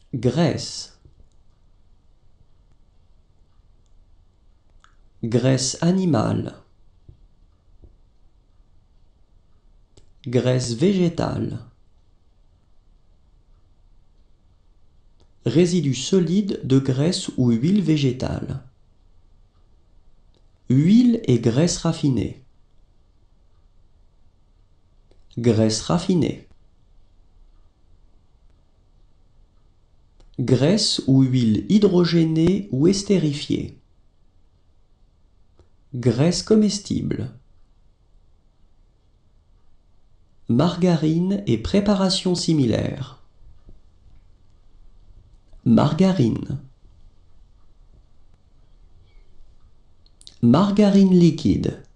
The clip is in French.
Graisse. Graisse animale. Graisse végétale. Résidus solides de graisse ou huile végétale. Huile et graisse raffinée. Graisse raffinée. Graisse ou huile hydrogénée ou estérifiée. Graisse comestible. Margarine et préparations similaires. Margarine. Margarine liquide.